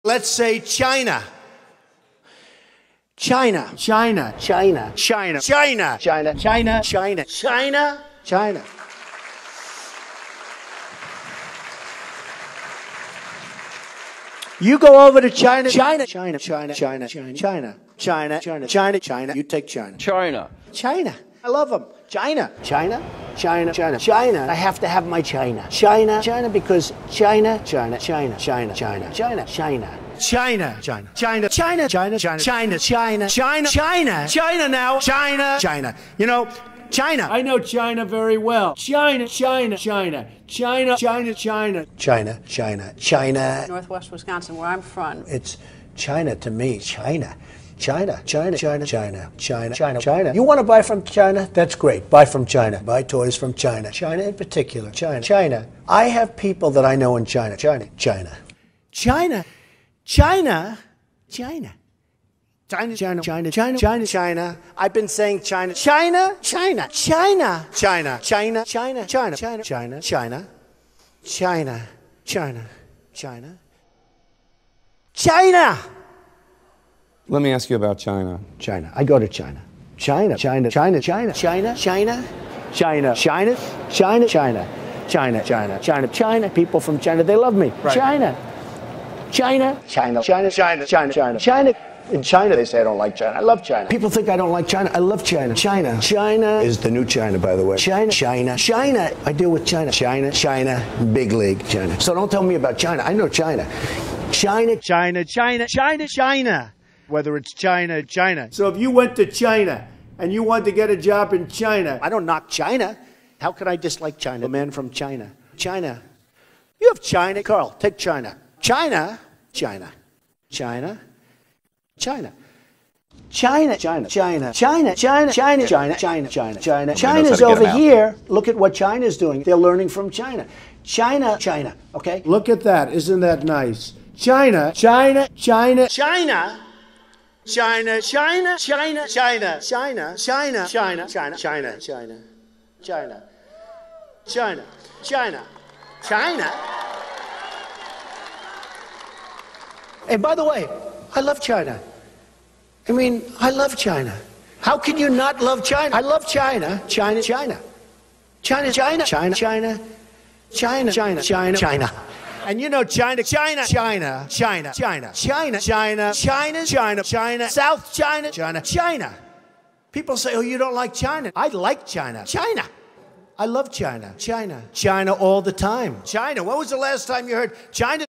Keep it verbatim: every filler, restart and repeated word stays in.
Let's say China. China. China. China. China. China. China. China. China. China. China. You go over to China. China. China. China. China. China. China. China. China. China. China. You take China. China. China. I love them. China. China. China. China. China. I have to have my China. China. China because China. China. China. China. China. China. China. China, China, China, China, China, China, China, China, China, China, China now, China, China. You know, China. I know China very well. China, China, China, China, China, China. China, China, China. Northwest Wisconsin, where I'm from. It's China to me, China. China, China, China, China, China, China, China. You want to buy from China? That's great. Buy from China. Buy toys from China. China in particular. China. China. I have people that I know in China. China. China. China. China, China, China, China, China, China, China, China. I've been saying China, China, China, China, China, China, China, China, China, China, China, China, China, China, China. Let me ask you about China. China. I go to China. China, China, China, China, China, China, China, China, China, China, China, China, China, China. People from China, they love me. China. China, China, China, China, China, China, China. In China, they say I don't like China. I love China. People think I don't like China. I love China. China. China is the new China, by the way. China, China, China. I deal with China. China, China, big league, China. So don't tell me about China. I know China. China, China, China, China, China. Whether it's China, China. So if you went to China and you wanted to get a job in China, I don't knock China. How could I dislike China? A man from China. China. You have China. Carl, take China. China, China, China, China, China, China, China, China, China, China, China, China, China, China. China's over here. Look at what China's doing. They're learning from China. China, China, okay? Look at that. Isn't that nice? China, China, China, China, China, China, China, China, China, China, China, China, China, China, China, China, China, China. And by the way, I love China. I mean, I love China. How can you not love China? I love China. China, China. China, China, China, China, China, China, China, China. And you know China, China, China, China, China, China, China, China, China, China, South China, China, China. People say, oh, you don't like China. I like China. China. I love China. China. China all the time. China. When was the last time you heard China?